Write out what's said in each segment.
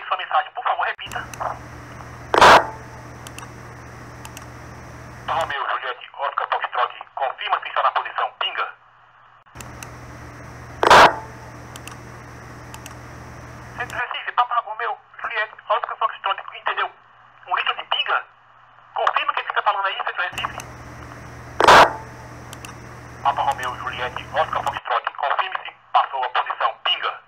sua mensagem, por favor, repita. Romeu, Juliette, Oscar, Foxtrot, confirma se está na posição. Pinga. Centro Recife, Papa Romeu, Juliette, Oscar, Foxtrot, entendeu? Um litro de pinga? Confirma quem fica falando aí, Centro Recife. Papa Romeu, Juliette, Oscar, Foxtrot, confirme se passou a posição. Pinga.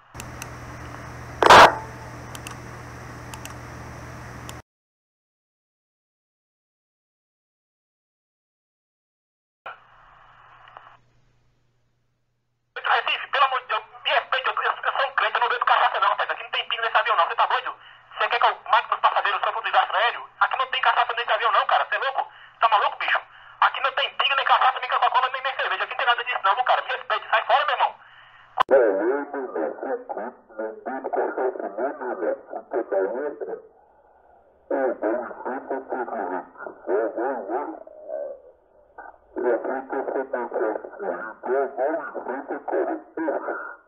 Recife, pelo amor de Deus, me respeite, eu sou um crente, eu não bebo cachaça não, rapaz. Aqui não tem pinga nesse avião não, você tá doido? Você quer que eu mate meus passageiros só pro desastre aéreo? Aqui não tem cachaça nesse avião não, cara, você é louco? Tá maluco, bicho? Aqui não tem pinga, nem cachaça, nem Coca-Cola, nem cerveja, aqui não tem nada disso não, cara, me respeite, sai fora, meu irmão. Eu